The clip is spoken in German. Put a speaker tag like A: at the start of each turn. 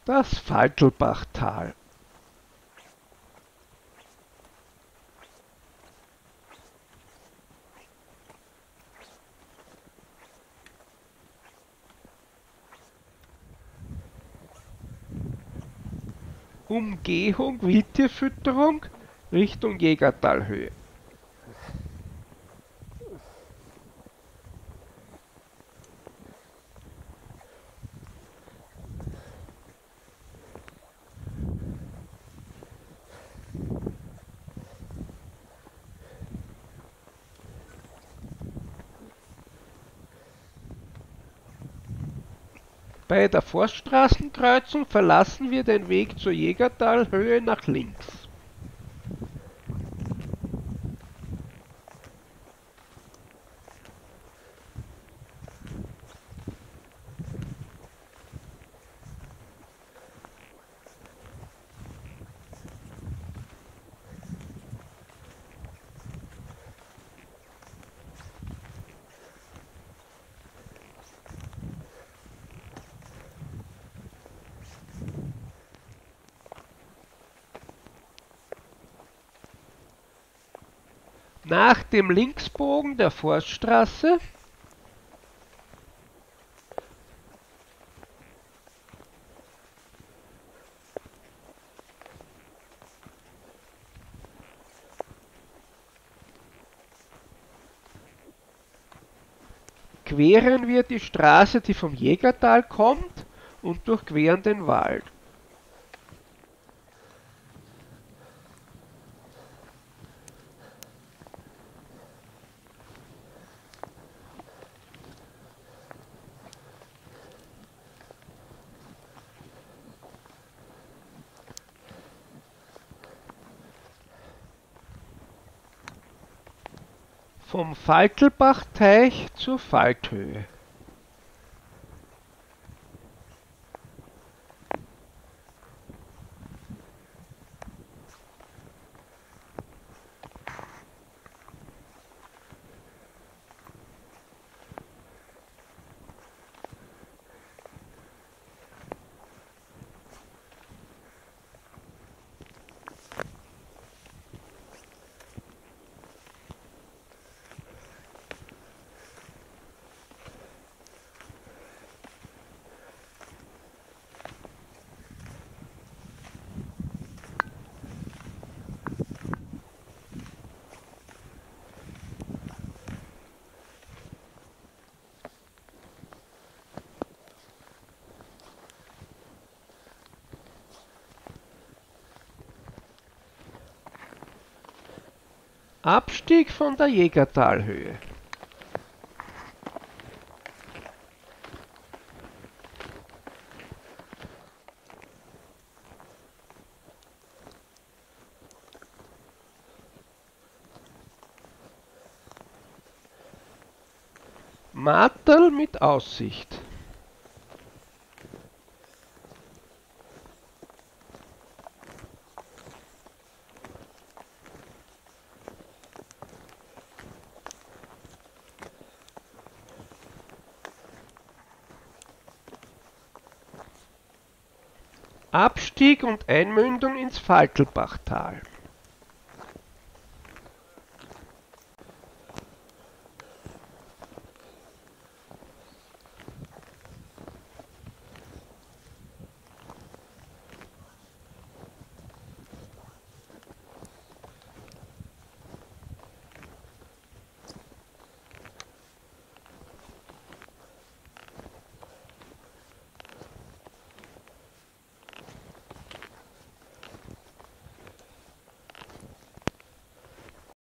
A: das Faltlbachtal. Umgehung, Wildtierfütterung, Richtung Jägertalhöhe. Bei der Forststraßenkreuzung verlassen wir den Weg zur Jägertalhöhe nach links. Nach dem Linksbogen der Forststraße queren wir die Straße, die vom Jägertal kommt, und durchqueren den Wald. Vom Faltlbachteich zur Falthöhe. Abstieg von der Jägertalhöhe. Marterl mit Aussicht. Abstieg und Einmündung ins Faltlbachtal.